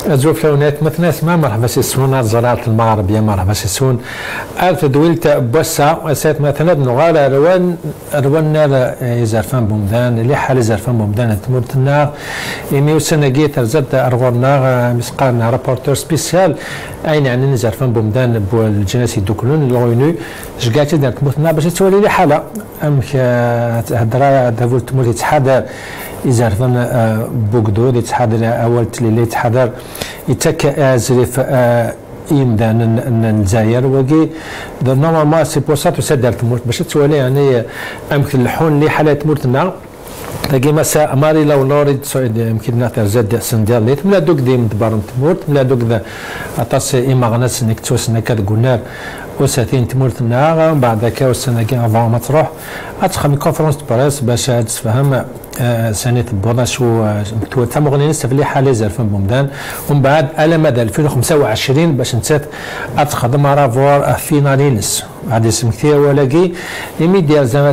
زوف لونات مثنى ما مرحبا سيسون زرارة المغرب يا مرحبا سيسون ألف دويلت بوسا سات مثلا نغالا روان نار يزرفان بومدان اللي حال يزرفان بومدان تمرتنا يميو سنة جيت رزد أرغورنا مسقارنا رابورتور سبيسيال أين يعني نزرفان بومدان بالجناسي دوكلون لغينو شقاتي دارت تمرتنا باش تولي لي حالة أمك هدرا دافول تمرت يتحدى يزرفن بوغدو اللي تحضر اول اللي تحضر يتك زريف يمدان الجزائر وكي نورمالمون سي بور سا تسدر تموت باش تولي يعني امكن الحون اللي حالات تموتنا تلاقي مساء ماري لو نوريد يمكن نعتبر زاد سندير ليت ملا دوك ديم دبارن تموت ملا دوك ذا اطاس ايما غناس انك توسنا كتقولنا وساتين تمرتنا بعد ذاك والسنه كي افون ما تروح اتخمي كونفرنس بريس باش تفهم سنه بوناش و تم غنينس في حاله زرفن بومدان ومن بعد على مدى 2025 باش نسات اتخدم رافوار فينالينس هذا اسم كثير ولاقي يمي ديال زعما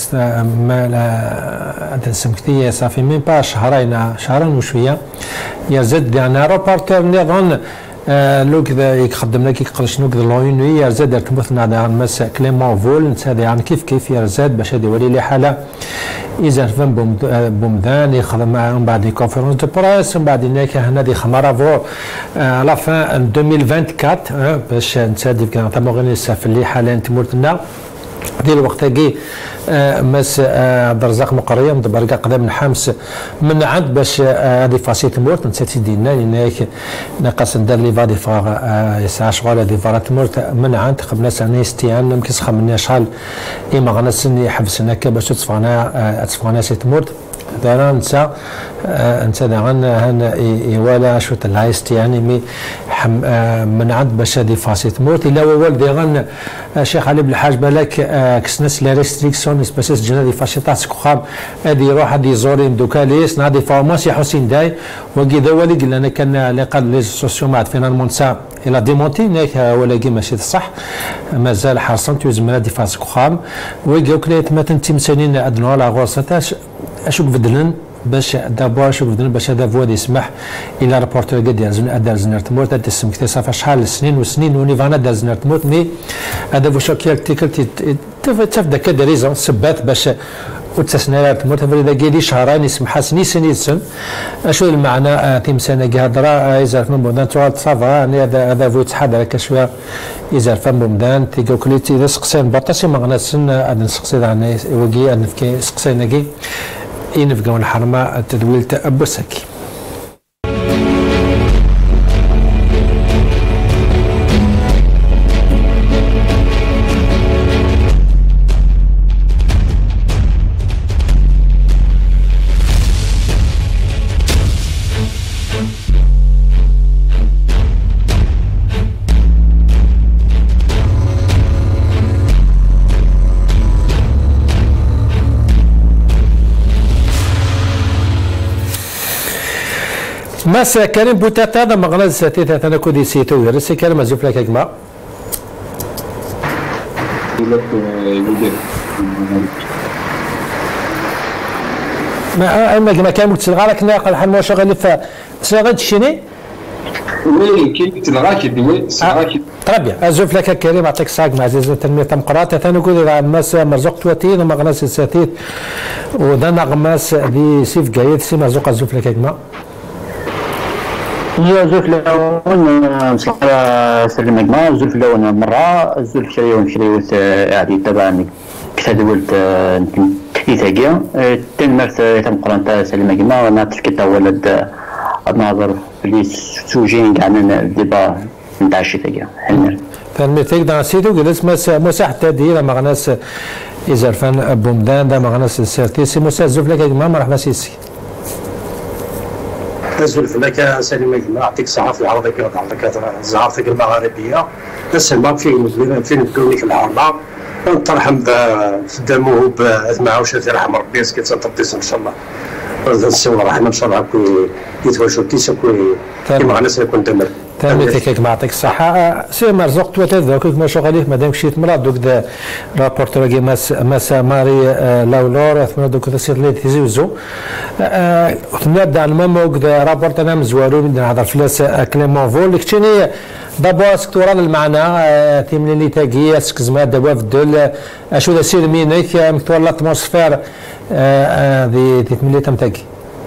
اسم كثير صافي مين با شهرين وشويه يا زد يعني روبورتور نظن لو كذا يخدم لك يقرا شنو كذا لوني يا زاد درت مثلا هذا مس كليمون فول هذا يعني كيف يا زاد باش هذه ولي لي حاله يزرفن بومدان يخدم معاهم بعد كونفرنس دو بريس ومن بعد هناك هنا دي خمره فو لا فان 2024 باش نتسادف كان تمغني في اللي حاله تمرتنا ديال الوقت كي مس عبد الرزاق مقريه مدبر قدام الحمس من عند باش هذه فاسيت مورت نسيت ديالنا هناك ناقص ندير لي فادي فاغ يسعى شغل هذه فارات مورت من عند قبل سنه استيان يمكن خمني شحال اما غنسني حبسنا باش تصفانا سيت مورت دارا انت دارا هنا ولا شو تلايست يعني مي من عند باش هذه فاسيت مورت الا هو والدي غن الشيخ علي بن الحاج بالك كسنس لا ريستريكسيون سباسيس جنادي فاشيطات كخام هذه يروح هذه زورين دوكاليس نادي فارماسي حسين داي وكذا ولي قلنا انا كان اللي قال لي سوسيو مات فينالمون سا الى ديمونتي هناك ولا ماشي صح مازال حرصا توزم هذه فاس كخام وكا كليت ما تمثالين ادنوا لا غوصتاش اشوك بدلن باش دابا شوف باش هذا فواد يسمح الى رابورتور ديال دار زنار تموت هذا السم كثير صافي شحال سنين وسنين ونيفانا دار زنار تموت مي هذا فوش كيرتيكل تفدا كذا ريزون سبات باش وتسنيات تموت هذا كيدي شهرين يسمح سنين سن اشو المعنى تيمسانا كي هضره يزرف من بومدان توال صافا يعني هذا فو تحضر هكا شويه يزرف من بومدان تيقول كليتي اذا سقسين بطاسي ما غنسن هذا نسقسي عن وكي نفكي سقسينا كي ينفقوا الحرمه تدويل أبوسكي مسا كريم بوتاتا هذا مغنز ساتيتا انا كودي سيتو رسي كريم ازوف لك اجمع ما كان متسلغا لك ناقل حنا شغال ف شغال شيني وي كي تلغا كي دوي طربيا ازوف لك كريم يعطيك الصاق مع عزيز تنميه تمقرات انا كودي مس مرزوق تواتين ومغنز ساتيت ودا نغمس دي سيف جايد سي مرزوق ازوف لك اجمع زلف لون سلم مجمع زلف لون مرة زلف شريوت عادي تبعني كتدولت إثاقية تنمرت تمقرن سلم مجمع وانا تفكت ولد الناظر اللي سوجين قاعدين الدبا نتاع الشتاقية حلمر فالمثيق دا سيدو جلس مساحة تدير مغناس إزرفان بومدان دا مغناس السيرتيسي مساحة زلف لك مجمع مرحبا سيسي نزلف لك سليم الجماعة يعطيك الصحة في العرض يعطيك زهرتك المغاربية نسلمك في نبكونيك العرضة نترحم خداموه بأثماعوشة يرحم ربي اسكي تنطبيس إن شاء الله نسول الرحمة إن شاء الله كي يتواشو كيسا كي مع ناس يكون تمر تاني ما يعطيك الصحة سي مرزوق تواتذ كيف ما شغاليه مادام مشيت مرات دوك دا رابورتور كي ماسا ماري لاولور ثم دوك تسير لي تيزوزو نبدا عن ماما وكذا رابورت انا مزوارو من نهضر فلاس كليمون فول كتشيني دابا سكتورال المعنى تيملي لي تاكي سكزما دابا في الدول اشو دا سير مينيك مكتور لاتموسفير دي تيملي تمتاكي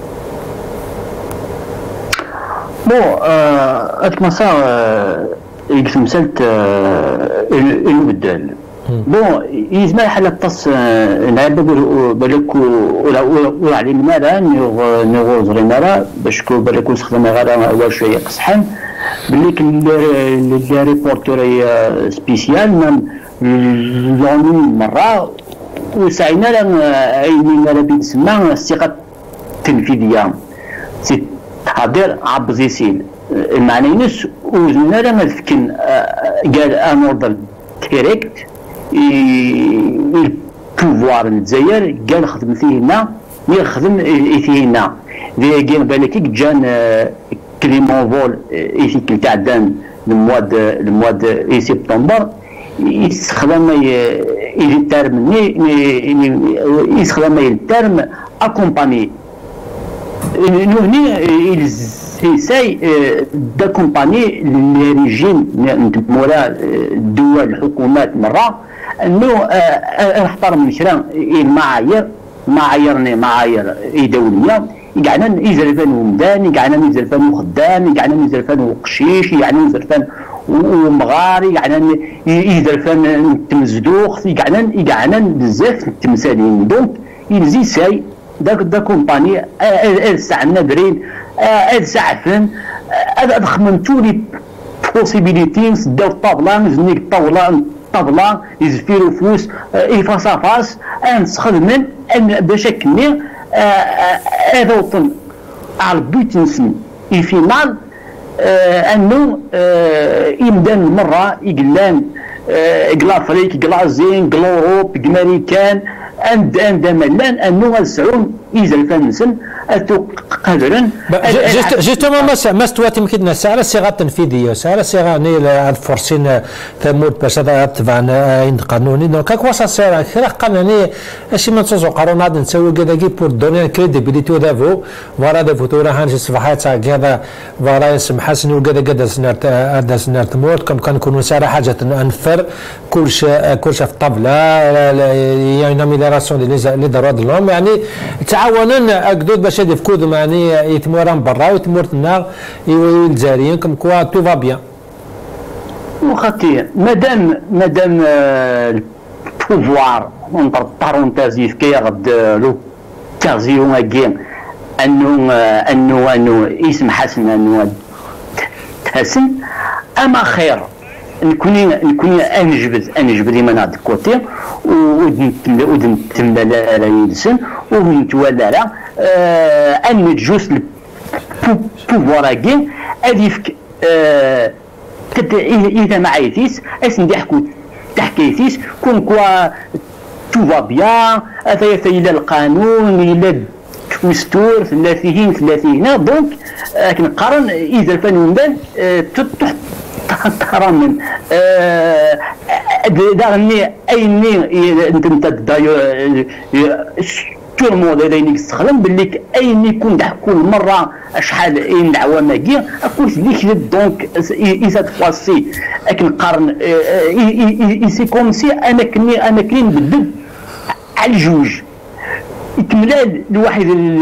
بون اتمسا يتمثلت المبدل بون يزما حل الطس نعرف بالك ولا علمنا لا نغوز رينا باش كو بالك نستخدم غير اول شيء قصحن بالك الريبورتور سبيسيال لون مره وسعينا لنا عينينا بتسمى الثقه التنفيذيه هادير عبزيسين المعنى ينس وزنا لما ذكن قال انوردر تيريكت البوفوار الجزائر قال خدم فيه هنا يخدم فيه هنا ذي كان بالك جان كليمون فول ايثيكل تاع دان المواد اي سبتمبر يستخدم الترم يستخدم الترم اكومباني هنا essaye d'accompagner les régimes موراء الدول الحكومات مرة انه احترم الشرع معايير دولية يقعنا يزرفان ومدان يقعنا يزرفان وخدام يقعنا يزرفان وقشيش يقعنا يزرفان ومغار يقعنا يزرفان تمزدوخ يقعنا بزاف التمثالين دونك يلزي ساي دا كومباني الساعة نادرين الساعة هذا خممتو لي بوسيبيليتي داو الطابلة نزنيك الطابلة يزفيرو فوس فاس فاس نستخدم باش كني هذا وطن على البيت نسن الفينال انه يمدان مرة يقلان قلا افريك قلا زين قلا اوروب امريكان عند ملان انه السعون يزال فنسن اتو قدرا جوستومون ما استوات يمكن على الصيغه التنفيذيه على الصيغه ني فورسين ثمود باش هذا تبعنا عند قانوني دونك هاك واش صار كرا قانوني اش ما تصو قانون هذا نسوي كذا كي بور دوني كريديبيليتي دافو فوالا دافو تورا هانش صفحات كذا فوالا يسم حسن وكذا كذا سنرت هذا سنرت موت كم كنكونوا ساره حاجه انفر كلش في الطابله يعني ميلاراسيون لي دروات دو لوم يعني تعاونن اكدود باش يفكود يعني يتمورن برا ويتمورنا الجزائريين كم كوا تو فا بيان وخاطي مادام البوفوار اونتر بارونتيز كي غد لو تازيون اكين انه اسم حسن انه تحسن اما خير نكوني انجبد لما هاد الكوتي ودنتملا لا يلسن ونتولى لا ان جوست البوفواراكي اديفك اذا ما عيتيس اسندي تحكيتيس كون كوا تو فا بيان هذا الى القانون الى توستور 30 دونك كنقارن اذا الفن تحت ترى دارني ايني انت دايو تو موديل اللي يستخدم باللي اين يكون تحكوا المره شحال اين العوامه كاع اكون ديك دونك اذا تفاصي كنقارن سي كوم سي انا كني نبدل على الجوج يكمل الواحد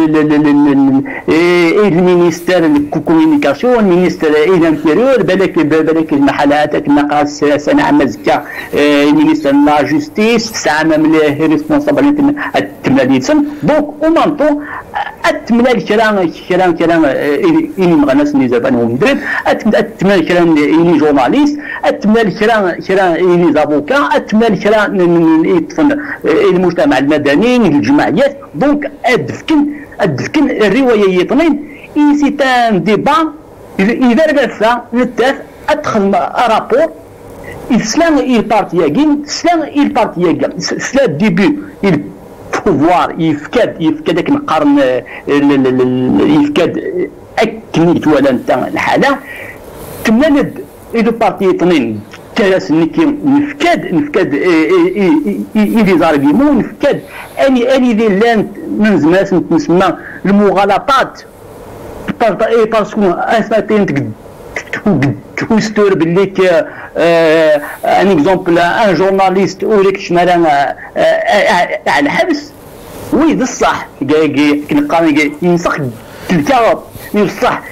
المينيستير الكوميونيكاسيون المينيستير الانتيريور بالك المحلات النقاص سنه عام زكا المينيستير لا جوستيس ساعه من ريسبونسابيلتي التماليتسن دونك ومانطو التملال كلام إني مغناس اللي زبانهم مدرب التملال كلام إني جورناليست التملال كلام إني زافوكا التملال كلام المجتمع المدني الجمعيات دونك الدفكن الرواية يطنين إيسيتان ديبا إذا رجعت نتاف أدخل رابور إسلام البارتياجين سلا ديبي البوفوار يفكاد داك القرن يفكاد أكنيت ولا نتا الحالة تمنى إذا بارتي اثنين كاس نكي نفكاد إيدي زاربيمو نفكاد أني ذي لان من زمان نسمى المغالطات باسكو أسمعتين تستور باللي ان اكزومبل ان جورناليست وليك شمال على الحبس وي بصح كنلقى ينسخ الكتاب بصح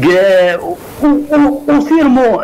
وفيرمو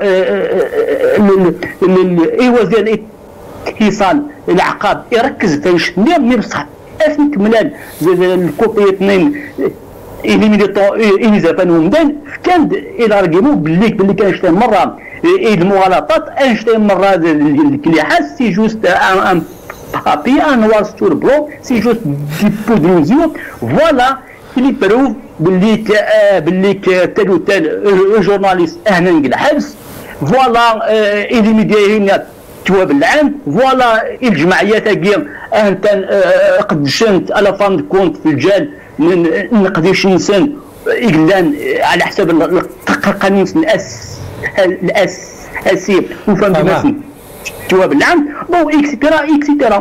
وزير الاتصال العقاب يركز فاش ندير بصح افنك ملال الكوبي اثنين إلي زفان ومدان كان إذا رقموا باللي كان شتى مرة المغالطات أنشتى مرة اللي حاس سي جوست ان بابي ان نوار ستور بلو سي جوست دي بودروزيو فوالا اللي بروف باللي تال وتال جورناليست هنا الحبس فوالا اللي مديرين تواب العام فوالا الجمعيات هاكيا انت قدشنت على فان كونت في الجال نقديش انسان اقلان على حساب القانون الاساسي وفهم بمثل تواب العام بو اكسيتيرا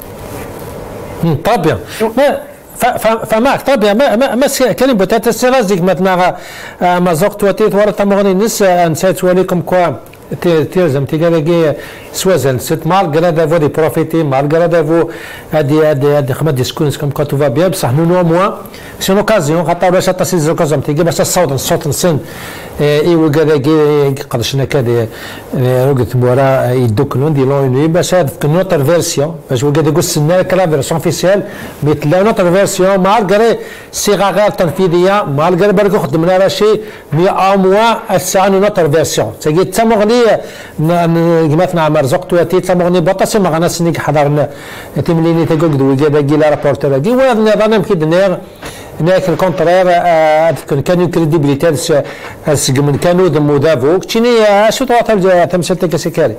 طبيعي فماك طبيعي ما كلمة بوتات السرازيك مثلا ما زوقت وتيت ورا تمغني نس نسيت وليكم كوا تيرزم تيجي سوازن ست مالغرا دافو دي بروفيتي مالغرا دافو هادي خدمه ديسكونس كم كو توفا بيان بصح نو موا سي اوكازيون خاطر باش تصير زوكازم تيجي باش الصوت نسن ايوا كذا قدشنا كذا وقت مورا يدوكلون دي لوني باش هاد نوتر فيرسيون باش وقت يقول سنا كلا فيرسيون اوفيسيال مثل نوتر فيرسيون مالغري صيغه تنفيذيه مالغري بركو خدمنا على شيء مي اموا الساعه نوتر فيرسيون تيجي تمغني مثلا مرزقت واتي تمغني بطاسي ما غناس نيك حضرنا تمليني تقول وجا كي لا رابورتور كي وهذا النظام كيدنير هناك الكونترير كانوا كريديبيليتي من كانوا دمو دافو تشيني شو تواتر تمثلت كسكاري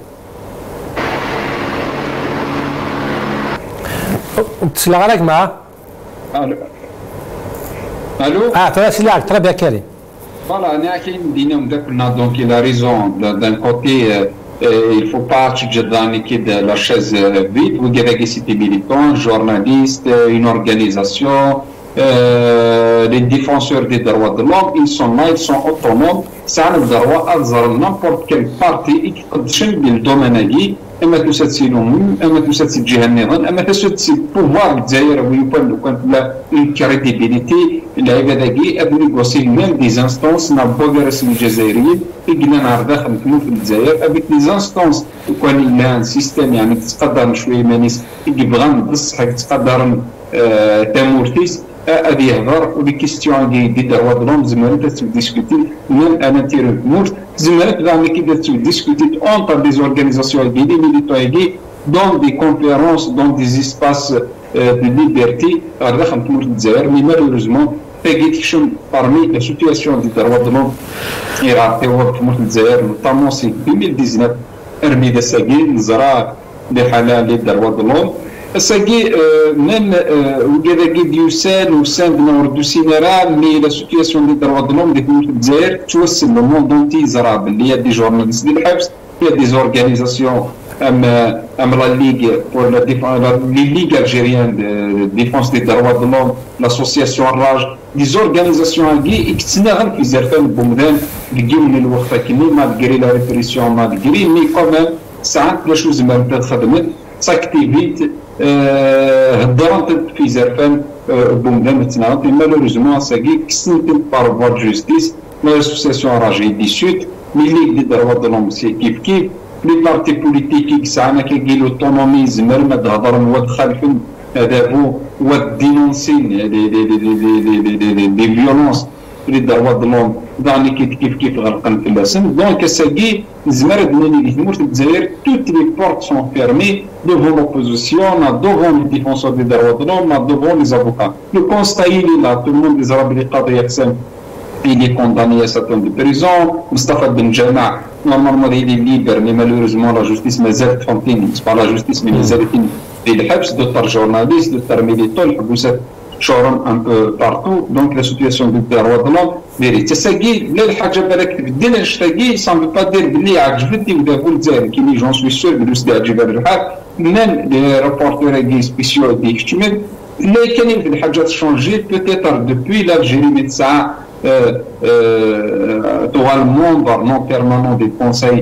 تسلع عليك معاه الو ترى سلاك ترى بيا كاري Voilà, donc il a raison. D'un côté, il ne faut pas de la chaise vide. Vous avez cité militants, journalistes, une organisation, les défenseurs des droits de l'homme, ils sont là, ils sont autonomes. Ça a le droit à n'importe quel parti qui contrôle le domaine. اما تساتسي الامم اما تساتسي الجهه النظام اما تساتسي البوفوار الجزائر ويبان لو كانت لا اون كريديبيليتي العباد كي ابو نيغوسي ميم دي زانستونس نابوغ رسم الجزائريين كنا نهار داخل نكونوا في الجزائر ابيك دي زانستونس وكان لها سيستم يعني تقدر شويه مانيس كي بغا بصح تقدر تامورتيس هذه يهضر ولي كيستيون دي دروا دلوم زعما تديسكوتي ميم انا تيرو مورت زعما كدا كي تديسكوتي اونتر دي زورغانيزاسيون دي ميليتون دون دي كونفيرونس دون دي اسباس دو ليبرتي داخل تمورت الجزائر مي مالوريزمون تاكيت كشم بارمي لا سيتياسيون دي دروا دلوم يراعي تمورت الجزائر نوطامون سي 2019 ارميدا ساكي نزرا دي حاله لي دروا دلوم ساكي ميم وكذا ديوسان وسان بنور سينارا مي لا سيتياسيون دي دروا دلوم دي تمورت الجزائر توصل لو موند اونتي زرا باللي دي جورناليست ديال الحبس يا دي زورغانيزاسيون ام لا ليغ بور لي ليغ الجيريان دي ديفونس دي دروا دلوم لاسوسياسيون راج دي زورغانيزاسيون كي اكتسنا غير في زرفان بومدان كيو من الوقت كيما مالغري لا ريبريسيون مالغري مي كومام ساعات باش زعما خدمت ساكتيفيت هضرت في زرفان بومدان تناوت مالوريزمون ساكي كسنت بارفوار جوستيس لاسوسياسيون راجي دي سود مي ليغ دي دروا دلوم سي كيف لي بارتي بوليتيكي ساعنا كيجي لوتونومي زمر ما تهضر ود خالفين هذا هو ود دينونسين دي فيولونس لي دروا دلوم داني كيف غرقن في اللسان دونك ساكي زمر دنيني دي تمورت الجزائر توت لي بورت سون فيرمي devant l'opposition, devant les défenseurs des droits de l'homme, devant les avocats. Le constat il est là, tout le monde les arabes il est condamné à 7 ans de prison. Mustafa Ben Jama, normalement il est libre, mais malheureusement la justice mazal tranquille. C'est pas la justice, mais les arrêtés des habs, d'autres journalistes, d'autres militants, شهرا ان بو بارتو. دونك لا سيتياسيون دو دروا دو لوم فيري تساقي لا الحاجه بالك تبدل نشتاقي سان با دير بلي عجبتني ودا بول الجزائر كيما جون سوي سور بلوس دي عجبها الحال ميم لي رابورتور دي سبيسيو دي كتمل اللي كاينين في الحاجات شونجي بوتيتر دوبوي لالجيري من ساعه توا المومبر نون بيرمانون دي كونساي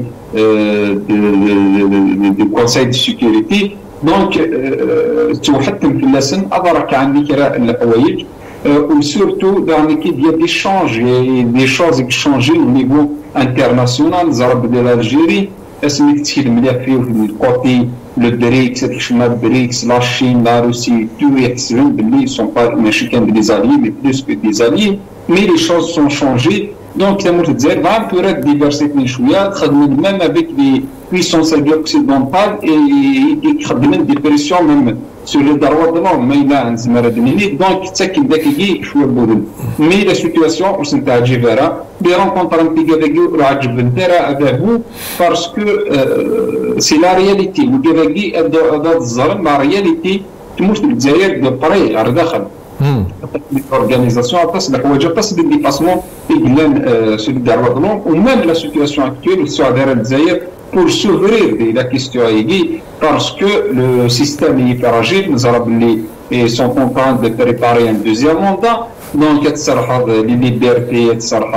دو كونساي دو سيكوريتي. دونك توحتم في اللسن أدرك عندي كراء الحوايج وسورتو دانيكي ديال دي شونج دي شوز كشونجي او نيفو انترناسيونال. زرب ديال الجيري اسمي تسكيل مليح فيه في الكوتي لو بريكس كيشما بريكس لا شين لا روسي تو يحسبون بلي سون با ماشي كان دي زالي مي بلوس كو دي زالي مي لي شوز سون شونجي. دونك تموت الجزائر فان بورات ديفرسيتي شويه تخدم ميم افيك لي puissance occidentale et خدمن دي بريسيون ميم سور لي دروات دو لوم ما الا نزمر دنيني. دونك تاكل داكي شويه بودن مي لا سيتواسيون واش نتاع جيفارا بي رونكونتر ان بيغا داكي راه عجب نتاع افافو باسكو سي لا رياليتي وداكي هذا الظلم لا رياليتي تموت الجزائر دو بري على داخل اورغانيزاسيون تصل حوايج تصل دي ديباسمون يقلان سور لي دروات دو لوم وميم لا سيتواسيون اكتويل السعوديه الجزائر pour s'ouvrir de la question parce que le système est hyper fragile. Nous ils sont contents de préparer un deuxième mandat. Donc, les libertés,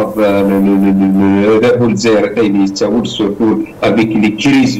surtout avec les crises,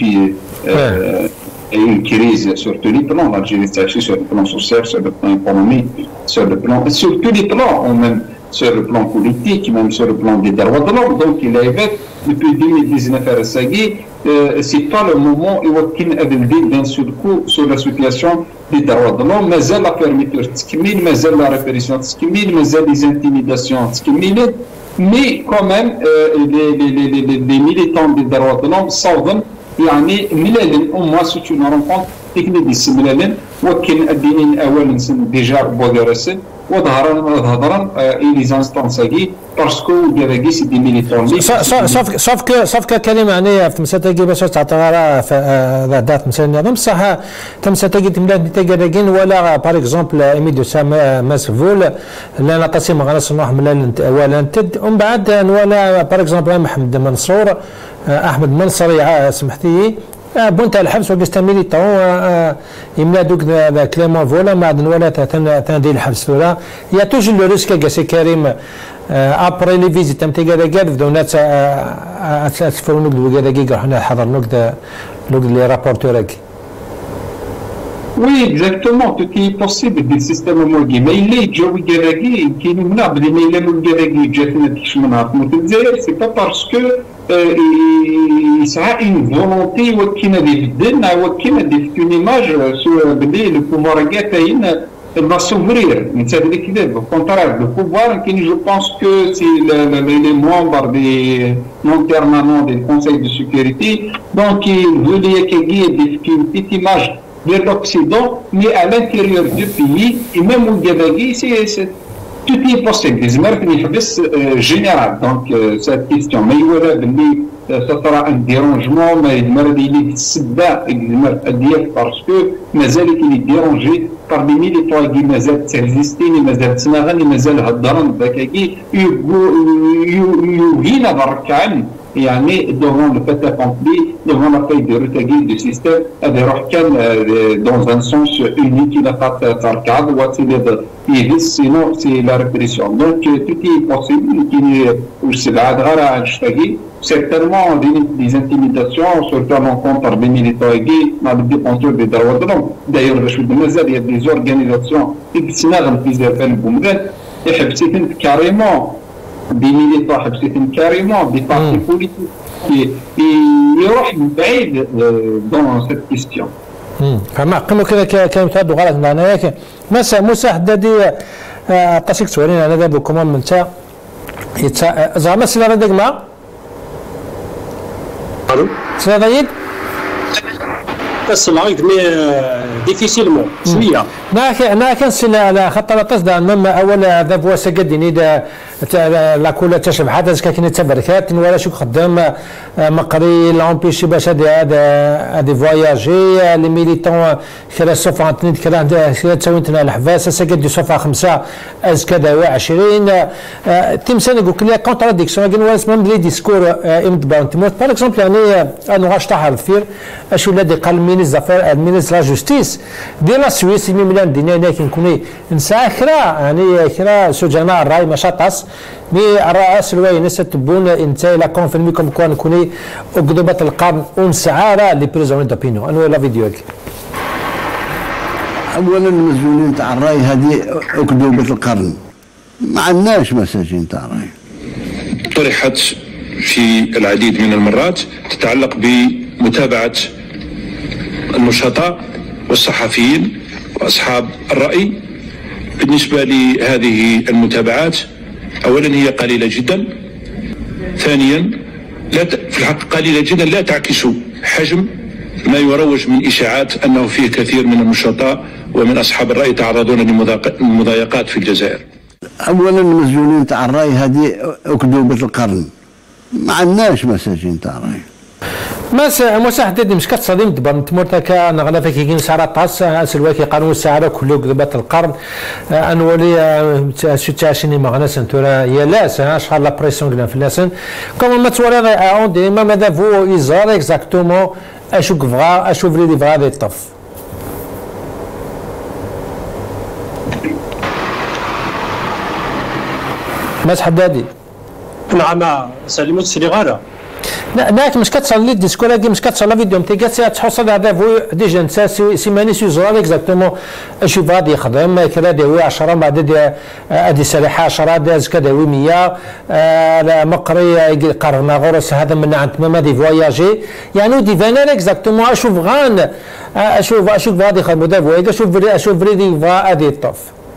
et une crise sur tous les plans, l'Algérie sur le plan social, sur le plan économique, sur tous les plans, même sur le plan politique, même sur le plan des droits de l'homme. Donc, il a été depuis 2019 à Sagui, c'est pas le moment où il a d'un seul coup sur la situation des droits de l'homme, mais la fermeture tskimil, mais la répression tskimil, mais les intimidations tskimil, mais quand même les militants des droits de l'homme savent يعني ملالن وما سوتو نرونكونت تكني دي سملالن وكن الدينين اول نسن ديجا بودرسن وظهرا لي زانستانساكي باسكو ديراكي سي دي ميليتون صافك كلمه يعني في مساتاكي باش تعطيها في دات مثلا هذا بصح تمساتاكي تملا تاكاكين ولا باغ اكزومبل ايميدو ماسفول لا نقسم غنص نروح ملال ولا نتد ومن بعد ولا باغ اكزومبل محمد منصور احمد منصري سمحتي بونت الحبس وقست ميليتون يملا دوك كليمون فولا ما عاد ولا تندي الحبس ولا يا توجي لو ريسك كاسي كريم ابري لي فيزيت تم تيغا كاد بداو ناس اتفرونو كدا كي حنا حضرنا لوك لي رابورتور. Oui, exactement. Tout est possible du système homologué. Mais il est Joe Garagui qui nous n'a pas donné le Garagui, c'est pas parce que il sera une volonté ou qui n'a une image sur le pouvoir gâtein va s'ouvrir. Au contraire, le pouvoir, je pense que c'est les membres des non permanents des conseils de sécurité, donc il voulait qu'il y ait une petite image de l'Occident, mais à l'intérieur du pays, et même au Gabagui, tout est possible. C'est général, donc cette question. Mais il y aura un dérangement, mais il y a parce que مازال qu'il est dérangé parmi les militants qui مازال existent, مازال تناغن, مازال هدرن ذاكي يوهينا بركان يعني devant le fait accompli, devant la feuille de route du système, dans un sens unique, il n'a pas de cadre, sinon c'est la répression. Donc tout est possible, certainement des intimidations, surtout à l'encontre des militants gays, dans le défenseur des droits de l'homme. D'ailleurs, il y a des organisations qui sont carrément des militants carrément, des partis politiques qui يروح بعيد dans cette question. فما قيمة كذا كلام تهدو غلط معنا ياك موسى حدادي قاسيك سؤالين أنا ذا بكمان من تا زعما سلا ردك ما ألو سلا ضيد السلام عليكم ديفيسيلمون شويه. انا كنسل على خاطر تصدع مما اول هذا بوا سكدني لا كولا تشبه هذا كاين تبركات ولا شو خدام مقري لامبيشي باش هذا فواياجي لي ميليتون كلا صفا تنيت كلا تسويتنا الحفاس سكد صفا 5 از كذا 20 تمسنا نقول لك كونتراديكسيون كاين واس ميم لي ديسكور امتبانت باغ اكزومبل يعني انا واش تحر فير اشو الذي قال المينيس لا جوستيس ديال لا سويس ميلان دينا هنا كنكوني نسا كرا يعني كرا سجناء الراي مشاطاس مي الرئاس الواي تبون انت لا كونفيرمي كوم كون كوني اكذوبه القرن ونسعى لي بريزون دوبينيون انا لا فيديو اولا المسؤولين تاع الراي هذه اكذوبه القرن ما عندناش مساجين تاع الراي طرحت في العديد من المرات تتعلق بمتابعه النشطاء والصحفيين واصحاب الراي. بالنسبه لهذه المتابعات اولا هي قليله جدا، ثانيا في الحق قليله جدا لا تعكس حجم ما يروج من اشاعات انه فيه كثير من النشطاء ومن اصحاب الراي يتعرضون لمضايقات في الجزائر. اولا المسؤولين تاع الراي هذه اكذوبه القرن ما عندناش مساجين تاع الراي. مساح دادي مش كتصادم دبر نتمرتكا نغلا فيك كاين ساعه طاس سلواكي قانون الساعه كله كذبات القرن انولي شتاشني مغناس انتورا يا لاس شحال لا بريسيون كنا في لاسن كومون ما تورا اون دي ما ماذا فو يزار اكزاكتومون اشو كفغا اشو فريدي فغا دي طف مسح دادي. نعم سلمت سليغاله لا مش كتصل لي ديسكور مش كتصل لا فيديو نتاعك تحصل هذا فو ديجا نتا سيماني سيزور اكزاكتومون اشوف غادي يخدم كذا داوي 10 بعد هذه سلاحه 10 داز كذا 100 لا مقري قرنا غرس هذا من عند ما دي فواياجي يعني دي فانير اكزاكتومون اشوف غان اشوف غادي يخدم دا فواياج اشوف فريدي فا ادي طف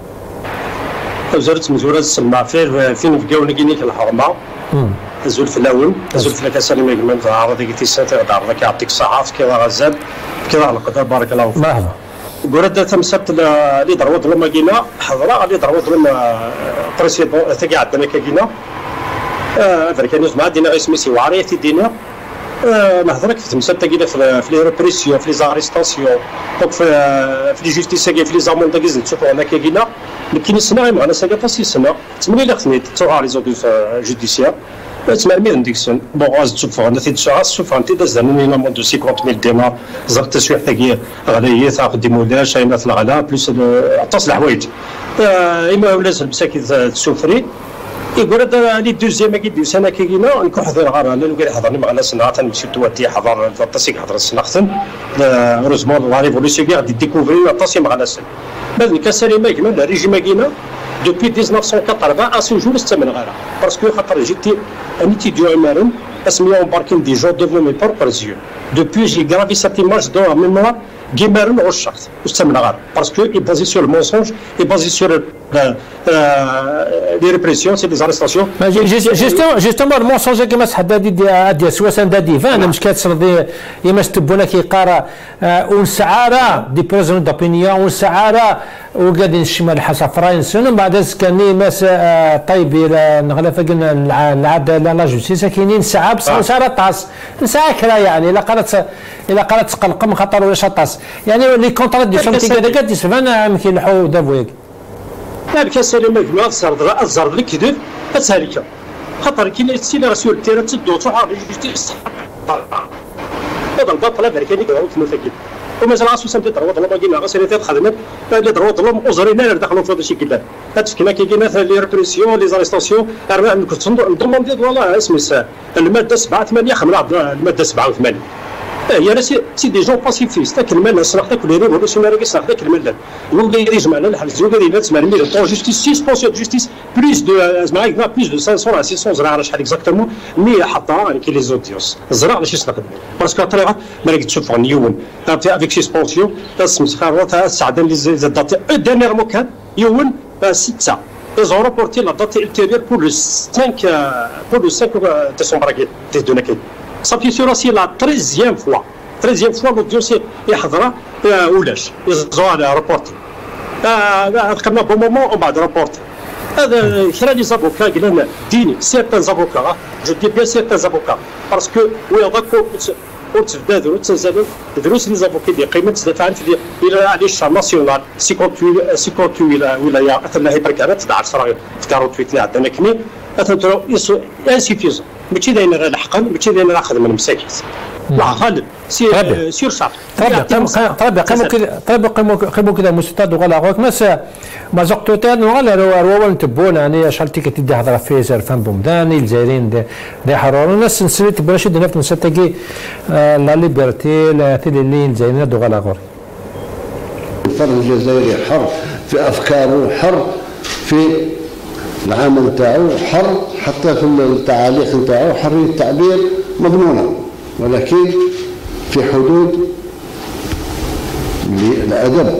زرت مزورات السما فين بقاونا كينيك الحرمه زول في الاول زول في كاسالي ميغمان في عرض ديك تيسات دار لك يعطيك الصحه كذا غزال كذا على القدر بارك الله فيك. مرحبا. قرد تم سبت اللي ضربوا لما جينا حضره اللي ضربوا لما بريسيدون تاع عندنا كينا هذا كان مع دينا اسمي سي وعريه دينا نهضرك في تمسات تاكينا في لي ريبريسيون في لي زاريستاسيون دونك في لي جوستيس في لي زامون تاكيز تشوفوا هنا كينا كاين السنه معنا ساكا فاسي السنه تمني لا خنيت تروح لي زوديس جوديسيير تسمع مير نديكسون بون غاز تشوف انا تشوف انت داز لنا مون دو 50000 دينار زرت التسويق تاعي غاليه تاخذ دي موديل شاينات الغلا بلوس عطاس الحوايج اما ولاش المساكن تسوفري يقول هذا لي دوزيام كي ديو سنه كينا نكون حضر غار لا نقول حضرني مع الناس نهار نمشي تواتي حضر الطاسيك حضر السنختن روزمون لا ريفولوسيون غادي ديكوفري الطاسي مع الناس بعد كاسالي ما كما الريجيم كينا دوبي 1980 اسوجور استمر غيرها باسكو خاطر جيتي ان étudiant امارن اسمي امباركين دي جون ديفون مي بروبر يو دوبي جي غرافي سات ايماج دو ميموار كيمارن او الشخص استمر غير باسكو اي بازي سور المونسونج اي بازي سور لي ريبريسيون سي دي زارستاسيون جوستومون المونسونج كيما تحدد ديال سواسان دادي فانا مش كتسرد يما تبونا كيقرا ونسعاره دي بريزون دوبينيون ونسعاره وقاعدين الشمال حسب فرنسا بعد كاني ماس طيب نغلف قلنا العداله لا جوستيس كاينين ساعه بصح ساعه طاس ساعه كرا يعني الا قالت تقلقم خطر ولا شطاس يعني لي كونتراديكسيون كذا قاعد يسفانا يمكن الحو دافويك لا كاسالي ما زرد لك كذب تسالك خاطر كاين سي لا رسول تيرا تدو تروح على جوستيس هذا البطل هذا كاين يقراو في المساكن ومازال راسو سمت ضربات الله كاين غاسيري تخدمت اللي ضربات الله اوزرينا دخلوا في هذا الشيء كله هتفكنا كاين لي ريبريسيون لي زاريستاسيون كنت نضمن ديال والله اسمي الماده 7 8 الماده 7 و8 هي سي دي جون باسيفيست تاك المال صراحه كل ريفولوسيونير صراحه تاك المال والله يجمع لنا الحبس وقال لنا تسمع الميل طون جوستيس سيسبونسيون جوستيس بليس دو اسمع بليس دو 500 600 زرع شحال اكزاكتومون مي حطها كي لي زوديوس زرع باش يسلق باسكو طريقه مالك تشوف نيون افيك سيسبونسيون تسمع خاطر السعدان اللي زادت دانييرمون كان يون 6 ils ont rapporté la date ultérieure pour le 5 décembre de Donakid. Ça fait sur aussi la 13e fois l'audience est حضرة ولاش يزوا على روبورتي قلنا بون مومون ومن بعد روبورتي هذا كرا لي زافوكا قلنا ديني سيرتان زافوكا جو دي بيان سيرتان زافوكا باسكو ويا داكو وتبدا دروس لي زافوكي دي قيمه تدافع الى على الشان ناسيونال 58 ولايه اثنا هي بركانات 11 في 48 عندنا كني اثنا انسيفيزون ماشي داين غير الحقن ماشي داين ناخذ من المساكن لا خالد سير شاط طيب قيمو كذا مستعد وغلا غوك ما زقتوتان وغلا روا نتبونا يعني شحال تيكي هضره فيه زرفان بومداني الجزائريين دي حرور الناس نسيت باش نفط نستاكي لا ليبرتي لا تيلي الجزائريين وغلا غور الفرد الجزائري حر في افكاره، حر في العمل نتاعو، حر حتى في التعاليق نتاعو، حريه التعبير مضمونه، ولكن في حدود الادب.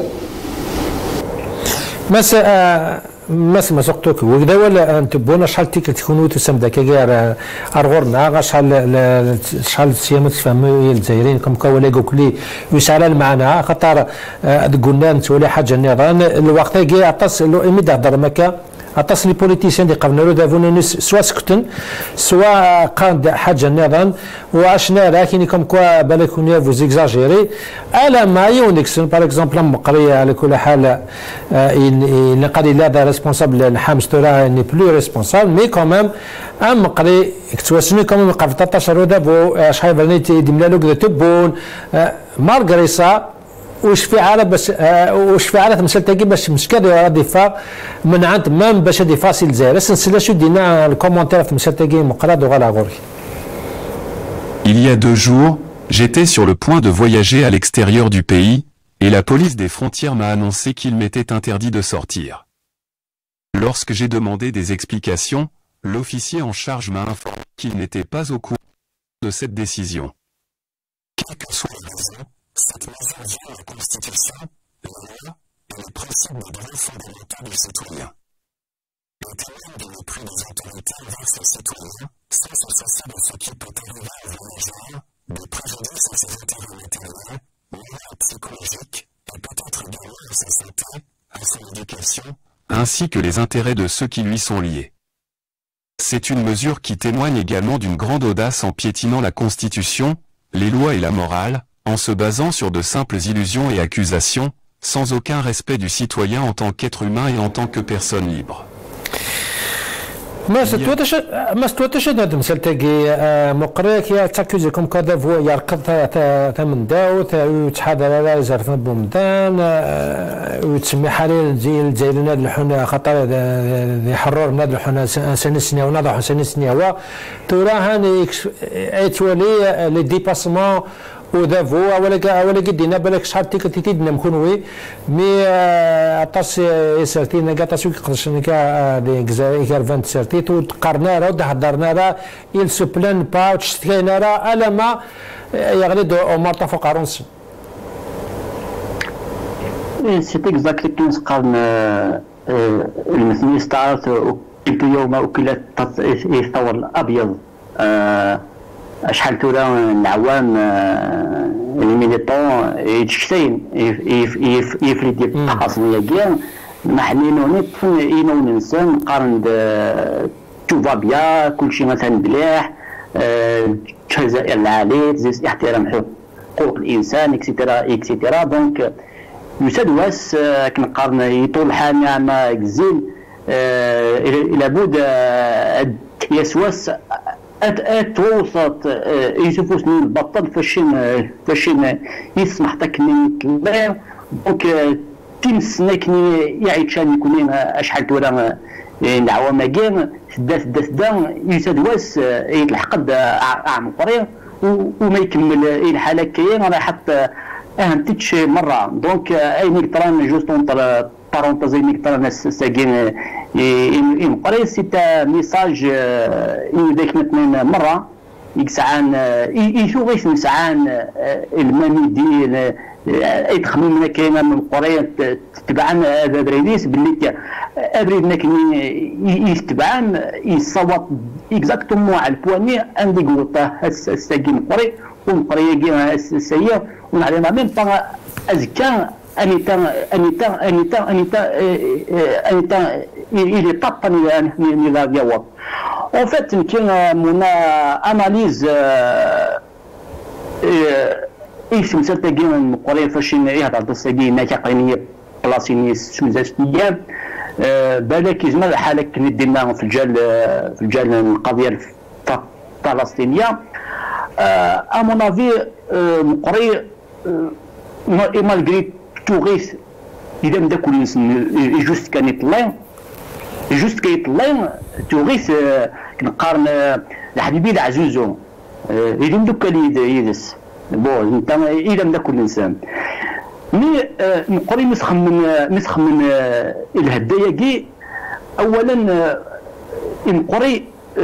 ما سقتوك وكذا ولا نتبونا شحال تكونوا تسمى ذاك غير ارغورنا شحال سيما تفهموا الجزائريين كم كولا كوكلي ويسال معنا خاطر قلنا نتولي حاجه النظام الوقت كي عطس لو اميد هضر مكا عطس لي بوليتيسيان اللي قبلنا له دافون سوا سكتن سوا قاد حاجه النظام واشنا لكن كم كوا بالك فو زيكزاجيري على ما يونكس باغ اكزومبل مقريه على كل حال il قال لا ريسبونسابل الحامس ترى ني بلو ريسبونسابل مي كومام ام مقري اكتواسني كومام قبل 13 دابو شحال بنيت دملالو كذا تبون مارغري سا واش في عالم بس واش في عالم مسألة باش مسكر دفاع من عند مام باش دفاع سي الجزائر سنسلا شو دينا الكومونتير في مسألة مقراد وغلا غوري. Il y a 2 jours, j'étais sur le point de voyager à l'extérieur du pays, et la police des frontières m'a annoncé qu'il m'était interdit de sortir. Lorsque j'ai demandé des explications, l'officier en charge m'a informé qu'il n'était pas au courant de cette décision. Quelle que soit la raison, cette mesure viole la Constitution, la loi et les principes des droits fondamentaux du citoyen. Elle témoigne du mépris des autorités envers ses citoyens, sans se soucier de ce qui peut arriver à voyageurs, des préjudices à ses intérêts matériels, moraux, psychologiques, et peut-être également à sa santé, à son éducation, ainsi que les intérêts de ceux qui lui sont liés. C'est une mesure qui témoigne également d'une grande audace en piétinant la Constitution, les lois et la morale, en se basant sur de simples illusions et accusations, sans aucun respect du citoyen en tant qu'être humain et en tant que personne libre. ما ستوتش هذا مثال تاكي مقريك يا تاكوزي كم كذا فو يركض ثمن داوت ويتحاضر على زرف بومدان ويتسمي حاليا زي الجزائريين هذا الحنا خاطر يحرر من هذا الحنا سنسنيا ونضع سنسنيا ترى هاني ايتولي لي ديباسمون ودافو ولا قدينا بالك شحال تيدنا مكونوي مي عطاس يسرتينا كاطاس يقدرش نكا دي جزائري كارفان سرتي تقارنا راه وهضرنا راه il se plaint pas وتشتكينا راه الا ما يغلد عمر تفوق رونس سي اكزاكتلي كيما قال المثني ستارت وكل يوم وكل يثور الابيض شحال تورا العوام لي ميليطون يتشتين يفري ديال التخاصميه كاع محلينوني ينون انسان قارن توفا بيا كلشي مثلا مليح الجزائر العالي احترام حقوق الانسان اكسيتيرا اكسيتيرا دونك يساد واس كنقارن يطول حال مع كزين لابد يسواس توسط يشوفوا سنين البطل فاشين يسمح تكني كبير دونك تيمسنا كني يعيد شان يكونين اشحال تورا العوام كاع سدا يساد واس يتلحق عام قريب وما يكمل الحاله كاين راه حتى اهم تتش مره دونك اي نكتران جوست بارونتازي نكتران ساكين يمقري سيتا ميساج ذاك مثلا مره يكسعان يشوف غير يسعان المامي ديال اي تخميم كاينه من قريه تبعان هذا بريديس باللي ابريد كاين يتبعان يصوت اكزاكتومون على البواني عندي قوطه الساكين قري ومقريه كاين السيئه ونعلم ميم با أذكى il est pas ni la diawab. En fait, mon analyse اسم سلتقين المقرين فاشين يهضر تصدقين ناكا قرينية بلاصيني سوزاستيام بالك يجمع حالك ندينا في الجال القضية الفلسطينية أمون أفي مقري مالغري توغيس إذا مدا كل جوست كان يطلع توغيس كنقارن الحبيبي العزوزو إذا مدا كان يدس بون انت إذا مدا كل إنسان مي مقري مسخمن الهدايا كي أولا مقري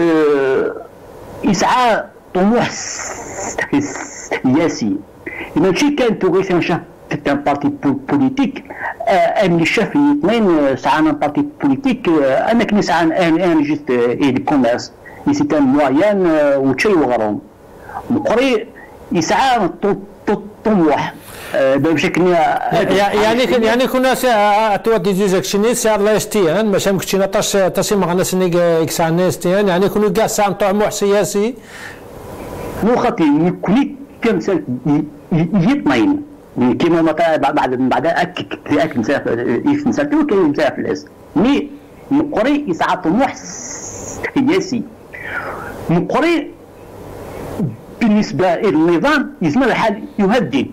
يسعى طموح سياسي ماشي كان توغيس نشاف un parti politique اللي شاف اثنين سعانا بارتي بوليتيك انا كني سعان انا جيت اي كوميرس سي ان موين وشي وغيرهم مقري يسعى طموح بشكل يعني كنا تودي زيزك شني سعر لا يستيان باش مكتشينا تاسي مغنا سنيك يكسعن يستيان يعني كنا كاع سعر طموح سياسي مو خاطي كوني كمثال يطمئن كيما متى بعد اكل مسافر كاين مسافر الاس مي مقري يسعى طموح سياسي مقري بالنسبه للنظام يسمى الحال يهدد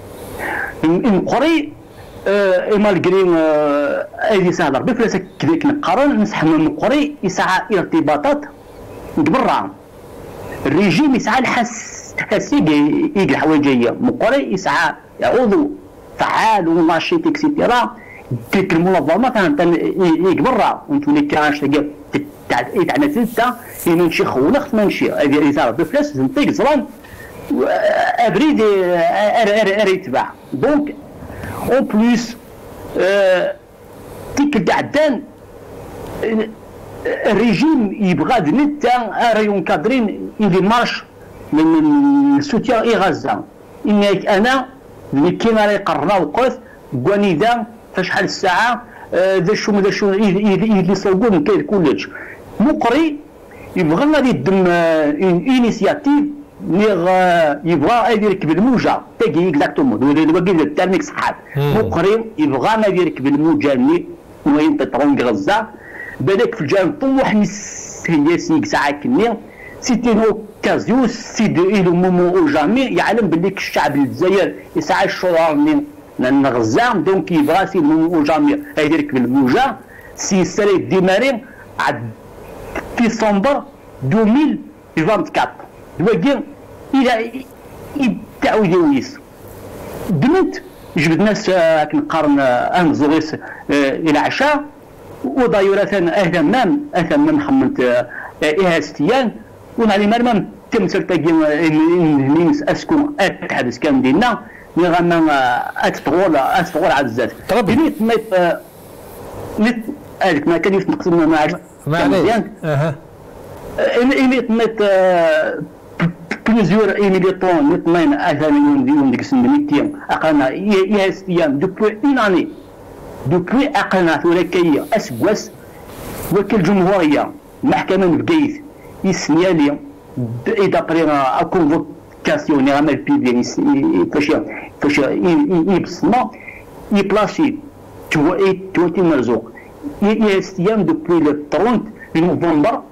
مقري مالغري هذه سهله بفلاسه كذاك نقارن نسحب من مقري يسعى ارتباطات برا الريجيم يسعى الحساسيه يلقى الحوايجيه مقري يسعى عضو فعال ونشيط اكسيتيرا تلك المنظمه كانت برا وانتم اللي كانش تاع سته يمشي خونخ ماشي هذه رساله بفلاس نطيق زران ابريد يتبع دونك اون بليس تيك الدعدان الريجيم يبغى نتا رايون كادرين يدير مارش من السوتيا اي غزه انك انا كيما راه يقرنا وقف كوانيدا فشحال الساعه ذا شو اللي صوبون كاين كلش مقري يبغى غادي يدم انيسياتيف يبغى يركب الموجه تاكي اكزاكتومون هو كاين الترميك صحاب مقري يبغى غادي يركب الموجه اللي وين بترون غزه بالك في الجانب طموح سياسي ساعه كني سيتي اوكازيون سيد الو مومون او جامي يعلم باللي الشعب الجزائر يسعى الشرار من غزه دونك يبغى سي مومون او جامي يركب الموجه سي سالي ديماري عاد ديسمبر 2024 الوكيل الى تعاود يويس دمت جبت ناس كنقارن انزوريس الى عشاء ودايرة اثمام خمنت اهاستيان ونعلي مرمم تمثل تاكي نيس اسكون اتحدث كان دينا نغمم اتطول على الذات نيت هذيك ما كان يتنقسم مع مزيان نيت بليزيور ميليتون نتمين اثمين ديك السنتين اقلنا اهاستيان دوبوي اون اني دوبوي اقلنا ثلاثيه اسكواس وكل جمهوريه محكمه بقيت يسنيالي اذا قرينا كونفوكاسيون عمل بيبي فاش يبصنا يبلاسي توتي مرزوق يستيام دوبوي لو 30 نوفمبر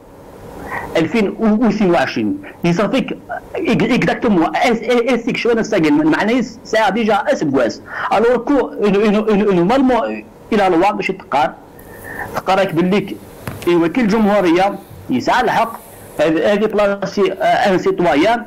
2022 يصافيك اكزاكتومون اسيك شويه نستقل معناه ساعه ديجا اسبواس الوغ كو نورمالمون الى الوا باش تقراك باللي وكيل جمهوريه يسعى الحق هذه بلاصي ان سيتويان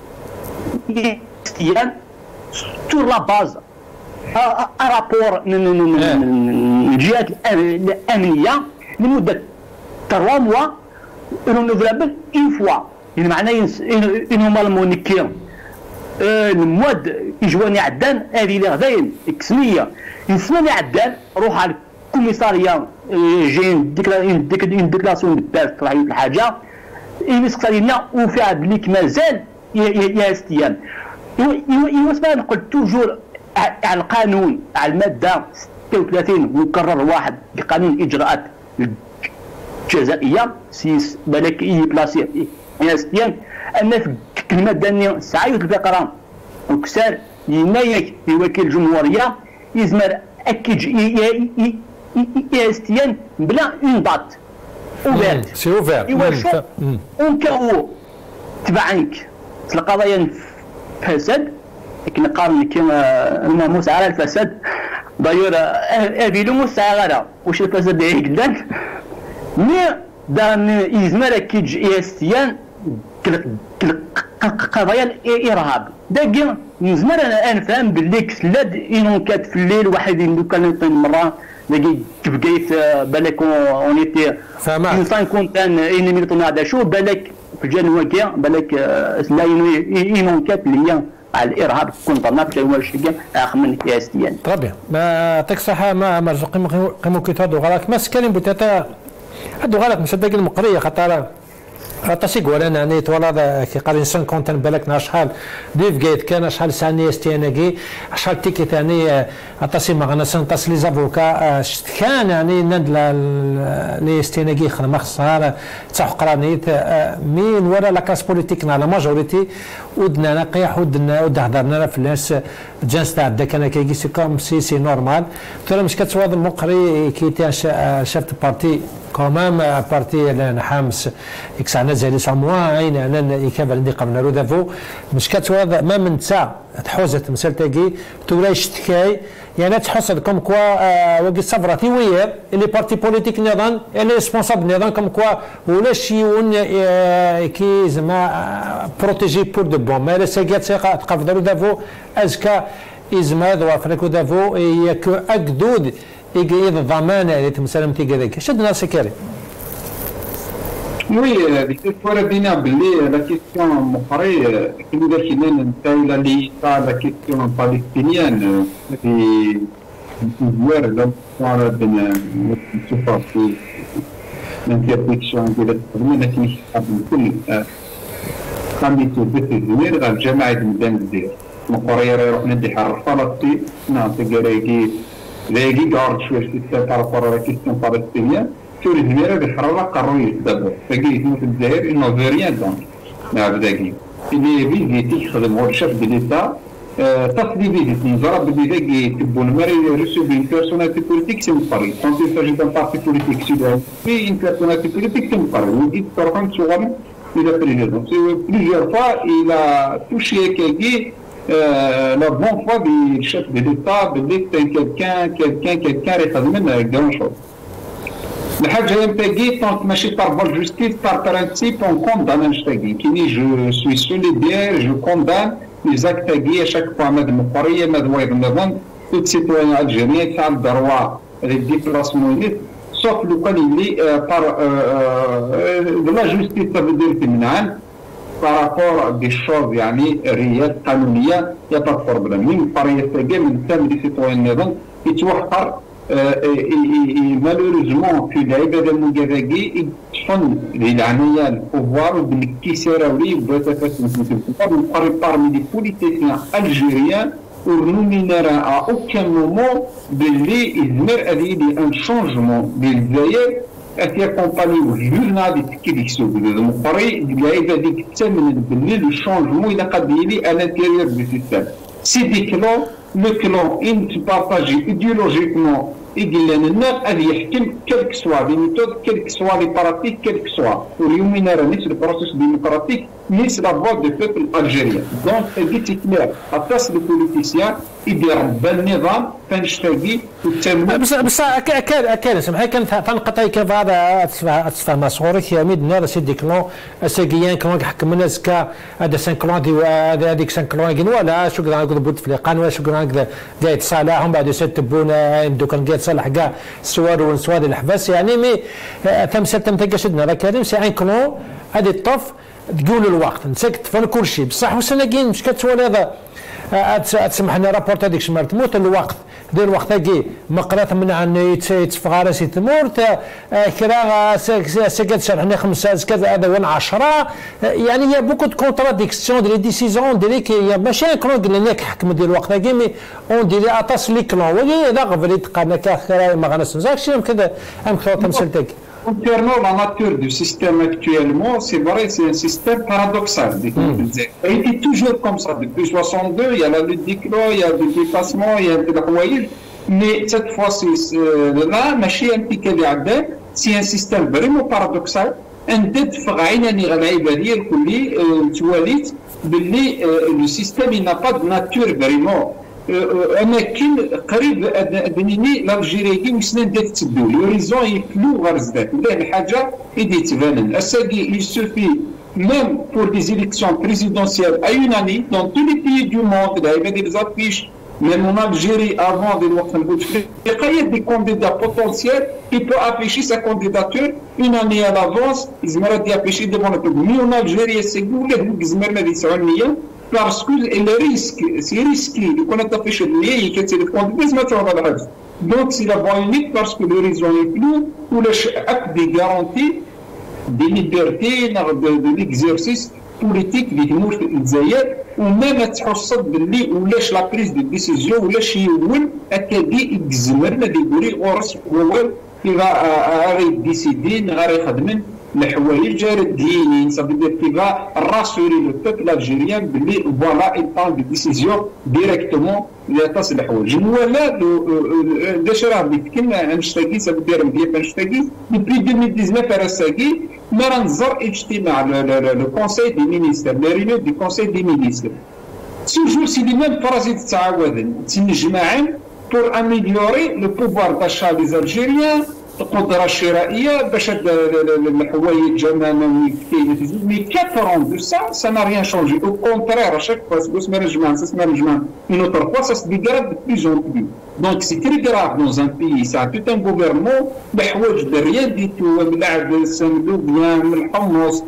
يستيان سور لا باز رابور من الجهات الامنيه لمده 3 موا رونوفلابل اون فوا يعني معناه نورمالمون نكير المواد يجواني عدان هذه اللي غداين كسميه يسموني عدان روح على الكوميساريه جين ديكلاسيون دبارت طلع الحاجه يمسك لنا وفيها بليك مازال يا استيان يوسف نقول توجور على القانون، على الماده 36 ويكرر واحد بقانون الاجراءات الجزائيه سيس بالك بلاصي ياستيان ان في الماده 9 الفقره وكسار ينايك وكيل الجمهوريه يزمر اكيد ياستيان بلا اون دات اوفيرت سي اوفيرت ونكاو تبعينك القضايا فساد لكن قارن كيما موسى الفساد دايور افيلو موسى غالا واش الفساد داير قدام مي دان يزمر كيج ياستيان قضايا الارهاب داكي نزمر انا نفهم باللي كسلاد انونكات في الليل واحد يندو كان يطين مره داكي كيف قيت بالك اونيتي انسان كونتان اني ميلتون هذا شو بالك في الجنوكيا بالك لا انونكات اللي هي على الارهاب كنت طناب شيء ولا شيء اخ من ياستيان طبيعي ما يعطيك الصحه ما قيمو كيتادو غلط ما سكرين بوتاتا هادو غلط مصدق المقريه خاطر تسيق ولا يعني طوال كي قال انسان كونت بالك شحال ديف قايت كان شحال ساني استياناكي شحال تيكي ثاني اتاسي مغنا سنطاس لي زافوكا كان يعني ند لي استياناكي خدمه خساره تاع قرانيت مين ولا لا كاس بوليتيكنا لا ماجوريتي ودنا نقيح ودنا هضرنا في الناس جانس تاع داك انا كي سي كوم سي نورمال ترى مش كتواض المقري كي تاع شافت بارتي كومام بارتي نحامس يكسعنا زي ساموا عين انا يكابل عندي قبل رودافو مش كتواضع ما من ساعه تحوزت مسالتاكي تولا شتكاي يعني تحصل كم كوا وقت صفرتي ويا اللي بارتي بوليتيك نظام اللي ريسبونسابل نظام كم كوا ولا شيون كي زعما بروتيجي بور دو بون ما لا ساقات ثقه تقف رودافو ازكا ازما دوا فريكو دافو ياك اكدود يقيد الضمانه اللي تمسلمتي كذاك شدنا سكري وي ديك الفورة بينا باللي لا كيسيون مقري كيما دار كيما نتايلا لي لا كيسيون باليستينيان في الزوار لا صار بين نشوفها في الانتربريتاسيون ديال التقديم لكن كل خميتو بالتدوير غير الجماعه الميدان ديال مقري يروح ندي حرف فلسطين نعطي كراكي لاقي قارد شويه في بارابور لا كيسيون باليستينيان sur les numéros de Harala Karoui d'abord. C'est-à-dire qu'ils nous disent ils n'ont rien donc. Mais avec il est visité le chef de l'État. تصديق نظرة بديك تبون مري رسول une personnalité politique c'est Paris. Quand il s'agit d'un parti politique c'est une personnalité politique c'est Paris. Il parle souvent il a président. Plusieurs fois il a touché quelqu'un la bonne foi du chef de l'État de quelqu'un réclamé grand chose. الحاجه ينتقي طونك ماشي بار جوستيس بار برانسيب اون كوندان نشتاقي كيني جو سوي سوليدير جو كوندان لي زاك تاقي اشاك فوا ماد المقريه ماد وايد النظام توت سيتوان الجيريان تاع الدروا لي ديبلاسمون سوف لو كان اللي بار لا جوستيس تبدل تمنعان بارابور دي شوز يعني ريال قانونيه يا با بروبليم من قريه تاقي من تام لي سيتوان النظام يتوحر malheureusement في العبادة المجرقي يتفن للعناية البوفوار وبالكيسيراولي وباتفاس البوفوار ونقرب parmi les politiciens algériens ورنومينارا à aucun moment باللي يزمر هذه ان شونجمون للجزائر أتي كومباني جورناليست كي يكسب المقري العبادة ديك تسمن باللي لو شونجمون إلا قد يلي à l'intérieur du système. C'est des clans, le clan il ne se partage idéologiquement يقول لنا الناس هذه يحكم كيلك سوا لي ميثود كيلك سوا لي براتيك كيلك سوا واليوم نرى نفس البروسيس ديمقراطيك نفس لا فوا دو بيبل الجيريان دونك تلقيتي كلير اطاس لو بوليتيسيان يدير النظام فنشتاقي بس اكاد سمحي كانت تنقطعي كيف هذا تفهم صغورك يا ميد نار سيدي كلون ساقيان كلون حكم الناس كا هذا سان كلون دي هذيك سان كلون يقول ولا شو كان يقول بوتفليقان ولا شو كان قاعد صالحهم بعد يستبون دوكان قاعد صالح كاع السوار والسواد الحباس يعني مي تم تقشدنا راه كريم سي ان كلون هذه الطف تقول الوقت نسكت فن كل شيء بصح وسناكين مش كتولي هذا تسمح لنا رابورت هذيك شمال تموت الوقت ديال الوقت كي مقرات من عن يتفغار سي تمور كرا سكت شرحني 5 كذا هذا وين 10 يعني هي بوكو دو كونتراديكسيون دي ديسيزيون ديالك هي ماشي كرون قلنا لك حكم ديال الوقت كي مي اون ديري اتاس لي كلون ولي لا غفري تقنا كرا ما غنسمزاكش كذا ام خو تمثلتك. Concernant la nature du système actuellement, c'est vrai, c'est un système paradoxal. Ça a été toujours comme ça. Depuis 62, il y a la lutte des clos, il y a du dépassement, il y a de la royale. Mais cette fois-ci, là, c'est un système vraiment paradoxal. Le système n'a pas de nature vraiment. اماكن قريب ادنيني لالجيري وسنان ديال التبدل لوريزون يفلو غير زداد ولا الحاجه يدي تبان اساكي يسوفي même pour des élections présidentielles à une année dans tous les pays du monde il y avait des affiches même en Algérie avant des lois il y a des candidats potentiels qui peuvent afficher sa candidature une année à l'avance ils m'ont dit afficher devant le public mais en Algérie c'est que les زمرنا دي 9 parce que le risque, c'est risqué. On a affiché le lien qui est le candidat, donc c'est la voie unique parce que l'horizon est flou, ou le acte des garanties, des libertés, de l'exercice politique des mots d'Zaïr, ou même à تحصد باللي ولاش la prise de décision ولاش يول أكادي يجزمرنا دي بوري غورس وول غا يديسيدين غا يخدمن الحوايج جاردين صافي دير كيفا راسوري لو بوبل الجيريان بلي فوالا اي بران دي ديسيزيون ديريكتومون تصل الحوايج ولا داش راه كنا نشتاقي صافي دير مدير نشتاقي ديبي 2019 راساكي ما رنزر اجتماع لو كونساي دي مينيستر لي ريونيون دي كونساي دي مينيستر توجور سي لي ميم فرازي تتعاودن تنجمعن بور اميليوري لو بوفوار داشا لي الجيريان القدرة الشرائية باش الحوايج جمالية مي 4 ans de ça n'a rien changé. Au contraire, à chaque fois, ce management, une autre fois, ça se dégrade de plus en plus. Donc c'est très grave dans un pays, ça a tout un gouvernement, الحوايج de rien du tout, ملعب الصندوق من الحمص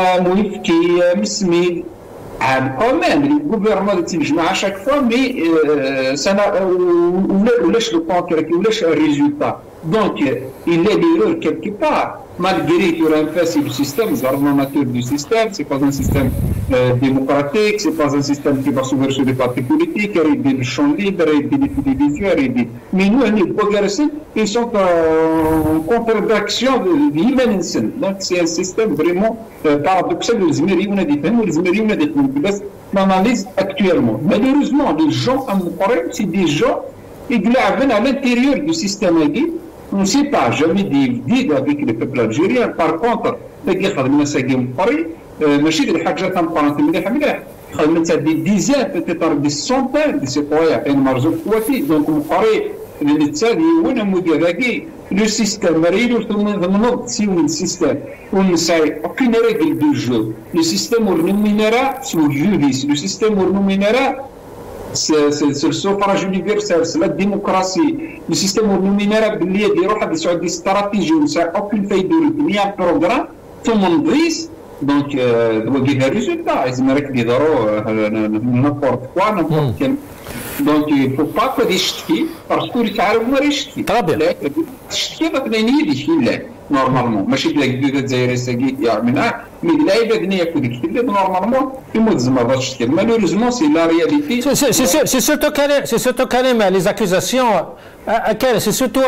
مهفكي مسمي quand même, le gouvernement de à chaque fois, mais ça n'a laisse le concret, laisse un résultat. Donc, il y a l'erreur quelque part, malgré qu'il y aura un fait du système, la nature du système, ce n'est pas un système démocratique, ce n'est pas un système qui va s'ouvrir sur les partis politiques, il y a des champs libres, il y a des télévisions, mais nous, les Bulgariens, ils sont en contradiction de l'humanisme. Donc, c'est un système vraiment paradoxal, les Zmériens, on a des femmes, les Zmériens, on a des femmes, l'analyse actuellement. Malheureusement, les gens, c'est des gens qui glavent à l'intérieur du système. On ne sait pas, jamais dit avec le peuple algérien. Par contre, ماشي ديال الحاجات تنقارن مليح مليح خدمت دي ديزان بيتيتر دي سونتين دي سيتويا بين مرزوق قوتي دونك مقري اللي تسالي وانا مديراكي لو سيستم ريلو تنظم سيون السيستم ونساي اوكين ريغل دو جو لو سيستم والنومينيرا سو جوديس لو سيستم والنومينيرا c'est le suffrage universel, c'est la démocratie. Le système nominal, il y a des stratégies, il n'y a aucune feuille de route, ni un programme, tout le monde brise. Donc, il y a des résultats. Ils méritent des n'importe quoi, n'importe quel. Donc, il ne faut pas que des ch'tis, parce que les Arabes sont ch'tis. Très bien. Les ch'tis, normalement. Je ne sais pas si vous avez mais il a été normalement, malheureusement, c'est la réalité. C'est surtout quand les accusations, c'est surtout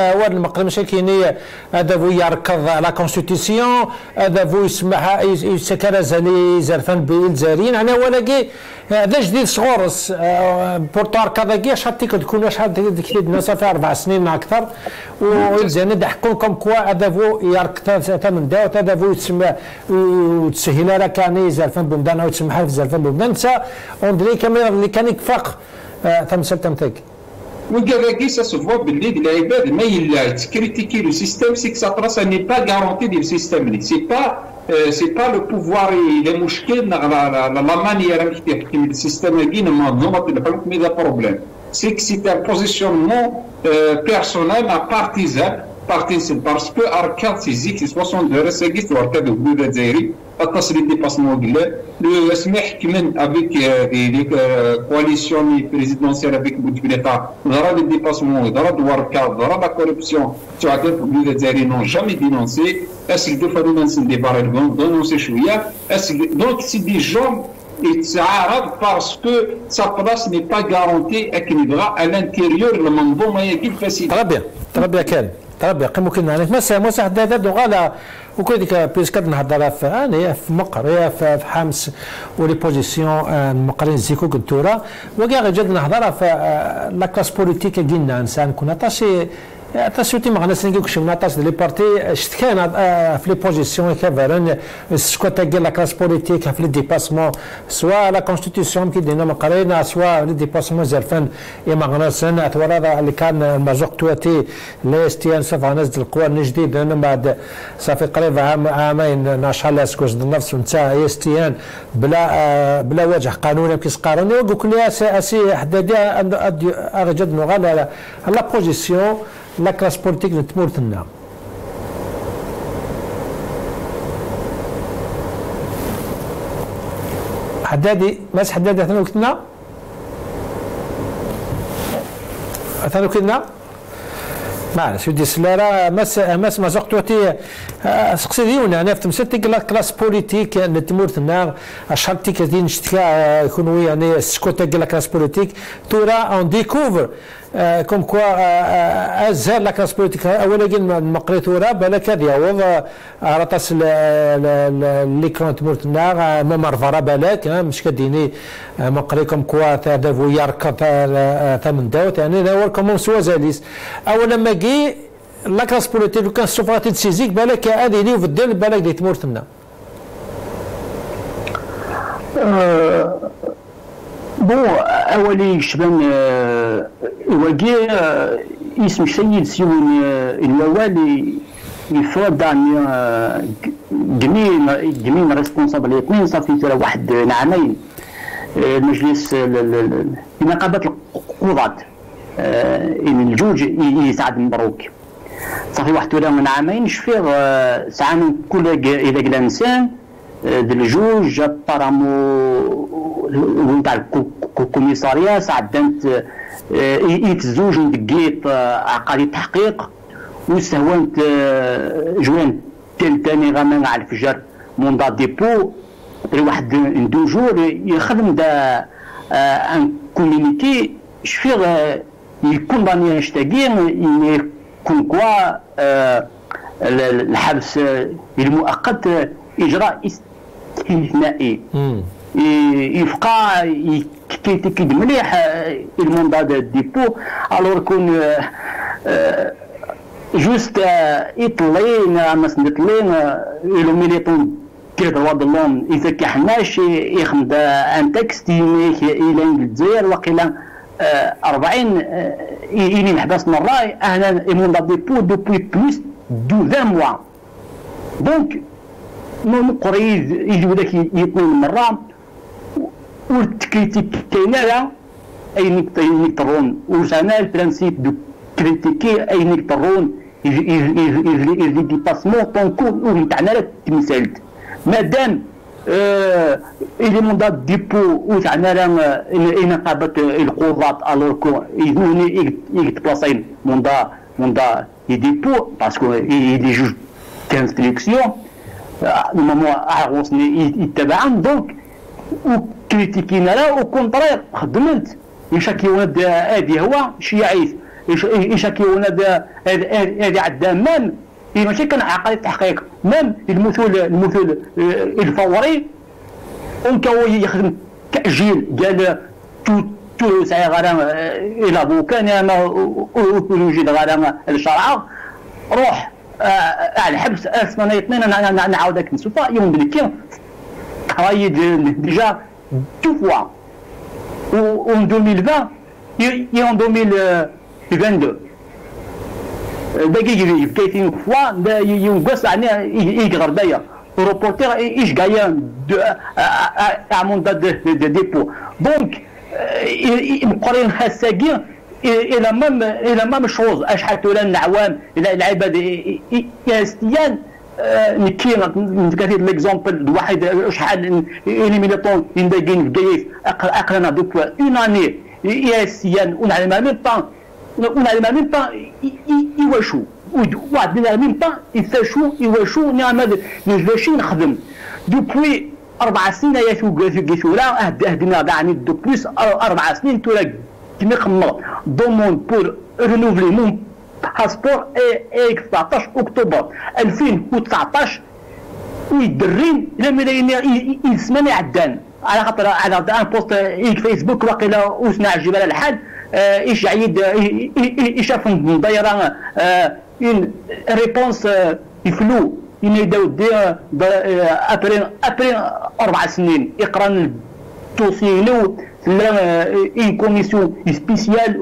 هذا يركض على كونستيتيسيون هذا يسمح يسكرز لي زرفان بالجزائريين انا ولاقي هذا جديد صغورس بورتوار كذا شحال تكون شحال كثير صافي 4 سنين اكثر وزين ضحكون كوم كوا هذا يركض ثمن دا هذا يسمى وتسهل لك يعني زرفان بمدان او تسمح في زرفان بمدان سا اندري كاميرا اللي كان يكفق تمثل تمتك وكذلك ça se voit باللي العباد ما يلا تكريتيكي لو سيستيم سي كسا سا ني با غارونتي ديال السيستيم سي با لو بوفوار الى مشكل لا مانيير باش تحكم السيستيم كاين منظومه الحكم اذا بروبليم سي كسي ان بوزيسيونمون بيرسونيل ا بارتيزان بارتيسيب باسكو اركاد سيزيك 62 رساكيت واركاد الجوده الجزائري اتصل ديباسمون قلال لو سمح كمان افيك دي كواليسيون بريزيدونسيال افيك بوتفليقه ضرب الديباسمون ضرب واركاد ضرب لا كوربسيون تعرف الجوده الجزائري نون جامي دينونسي اسك دو فالو نسن دي باريغون دونونسي شويه اسك دونك سي دي جون يتعارض باسكو سا بلاص ني با غارونتي اكن يبغى à l'intérieur المنظومه هي كيف فاسده. تربيه كان تربيه ممكن يعني مسا هذا دوغالا وكل ديك بيسكاد نهضر في مقر في حمص ولي بوزيسيون مقرين زيكو كنتورا وكاع جد نهضر في لا كلاس بوليتيك قلنا انسان كنا طاشي تاسوتي معنا سنجيك شمنا تاس لي بارتي شتكان في لي بوزيسيون كافرن سكوتا كاع لا كلاس بوليتيك في لي ديباسمون سوا لا كونستيتيسيون كي دينا مقرينا سوا لي ديباسمون زرفان يا معنا سنه اتورا اللي كان المازوق تواتي لي استيان صفا نزل القوى الجديد انا بعد صافي قريب عامين ناشال اسكوز النفس نتاع استيان بلا وجه قانوني كيس قانوني وقول لي اسي حدادي اجد نغال لا بوزيسيون لا كلاس بوليتيك نتمورتنا حدادي ماس حدادي اثنو كنا معلش ودي سلارة ماس ما زقتوتي سقسيدي ونا انا فتمسلتي لا كلاس بوليتيك نتمورتنا اشحال تيكا نشتكا يكونوا يعني سكوتا لا كلاس بوليتيك تورا اون ديكوفر كوم كوا ازال لا كلاس بوليتيك اولا كان مقريت ورا بالك يعوض رطاس ليكرون تمورتنا ما مرفرا بالك مش كديني مقري كوم كوا تاع وياركا ثمن داوت يعني هو كومون سوا زاليس اولا ما كي لا كلاس بوليتيك كان سوفراتي تسيزيك بالك هذه اللي في الدل بالك دي تمورتنا بو اولي شبان وكي اسم السيد سيون الوالي يفرض عن جميع ريسبونسابل اثنين صافي ترى واحد عامين المجلس نقابة القضاة الجوج يسعد مبروك صافي واحد ولا من عامين شفيغ ساعة من كل اذا قال انسان الجوج بارامو تاع الكوميساريا ساعدت يتزوج دقيت عقاري تحقيق واستهونت جوان تاني غامان على الفجر موندا ديبو واحد دو جور يخدم دا ان كومينيتي شفيغ يكون باني يشتاقين يكون كوا الحبس المؤقت اجراء استثنائي يبقى كيد مليح الموندا ديبو الور كون جوست يطلين امس نطلين لو ميليتون كيد رواد اللون اذا كحناش يخمد ان تكست الى الجزائر وقيلا 40 الى محبس مراي هنا الموندا ديبو دوبوي بلوس دو 20 موا دونك مو قريب يجي ذاك يطول مرة والتكريتيك كاينه اي نكترون وزعما البرانسيب دو كريتيكي اي نكترون يجي ديباسمون طونكو وتاعنا لا تمثلت مادام إلي موندا ديبو وتاعنا لا نقابة القضاة الوغ يدوني يتبلاصين موندا يديبو باسكو يدي جوج كانستريكسيون نورمالمون عاوزني يتبعهم دونك وكريتيكينا لا وكونترير خدمت يشكيونا هادي هو شيعيث يشكيونا هادي عدا مام ماشي كان عقلية تحقيق مام المثل الفوري ونكو يخدم تأجيل قال تو ساعة غالا إلى بوكان ما يوجد غالا الشرعة روح على الحبس اسمنا اثنين نعاودك نشوفها يوم بلكي ترايد ديجا دو فوا و 2020 يوم 2022 باقي يبكيتين فوا يوم قص علينا يقدر دايا روبورتير ايش قايان عمون ديبو دونك مقرين خاصاكي الى مام شوز اشحال تولى العوام العباد يستيان نكي نكثير ليكزومبل واحد شحال اليميناتون ينداقين في كيف اقلنا دوك اون اني يستيان ونعلم ميم طون يواشو واحد من ميم طون يفاشو يواشو نعمل نجلاشي نخدم دوبوي 4 سنين يا كيسولا اهدنا يعني دو بليس 4 سنين تولا كنخمم دومون بور رينوفلي مون باسبور اي 19 اكتوبر 2019 ويدرين لما يسمعني عدان على خاطر على ان بوست فيسبوك واقيلا وسنا جبال الحد ايش عيد يشاف دايره اون ريبونس يفلو يناداو دي ابري 4 سنين يقرا الدوسي لو اون كوميسيون سبيسيال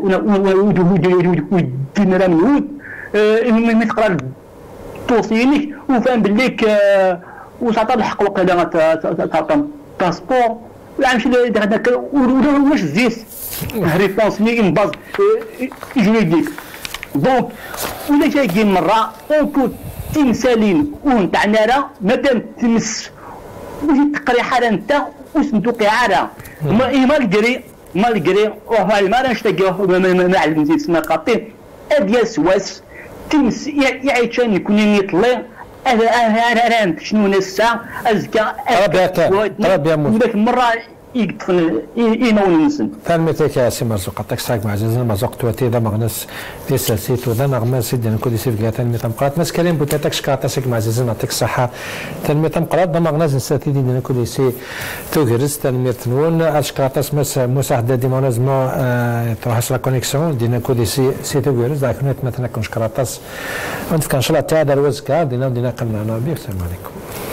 ودينا منود من تقرا الدوسي وفهم بالليك وساطا الحق وقيلا تعطى باسبور يعني واش زيس ريبونس لي ان باز جوريديك دونك ولا جاي مره اون تمثالين ونتاع راه مادام تمس وجي تقري حاله انت وسنتوقي عاره مالغري وهو ما نشتاقيه ما علمتي تسمى قاطين ادياس واس تمس يعيشان يكون يطلع انا شنو نسا ازكى ربي ذاك المره يقطفن ينون نسن فالمتك يا سي مرزوق عطاك ساك معززنا مرزوق تواتي ذا مغنس في سلسيت وذا نغمة سيدنا كودي سيف قاتا الميتم قرات ناس كريم بوتاتك شكاتا ساك معززنا يعطيك الصحة تلميتم قرات ذا مغنس نساتي دينا كودي سي توغرز تلميتنون اشكاتا سمس مساعدة ديما لازم تروحش لا كونيكسيون دينا كودي سي توغرز ذاك مثلا كون شكراتاس وانت كان شلا تاع دروز كار دينا قلنا انا بيه السلام عليكم.